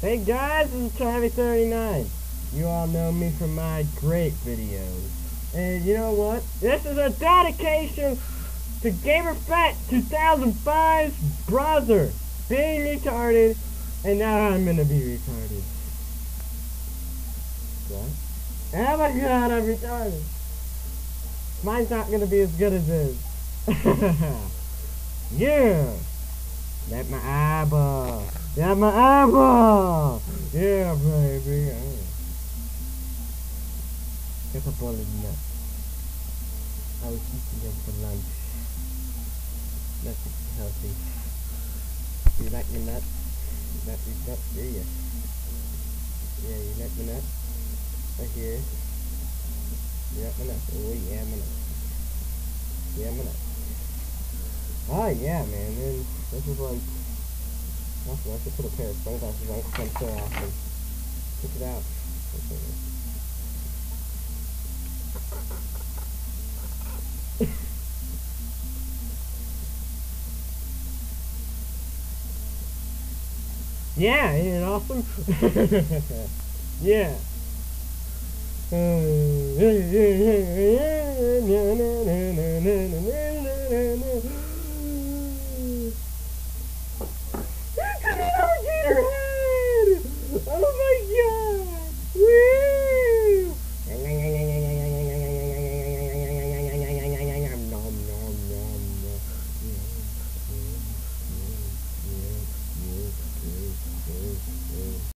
Hey guys, this is Travis39. You all know me from my great videos. And you know what? This is a dedication to GAMERFETT2005'S brother being retarded, and now I'm gonna be retarded. What? Oh my god, I'm retarded. Mine's not gonna be as good as his. Yeah! Let my eyeball! Let my eyeball! Yeah, baby! Get a bullet nut. I was eating them for lunch. That's healthy. You like my nut? You like my nut, do you? Yeah, you like my nut? Right here. You like my nut? Oh yeah, my nut. Yeah, my nut. Oh yeah, man. Then this is like, awesome. I should put a pair of sunglasses on because I'm so awesome. Check it out. Yeah, ain't it awesome? Yeah.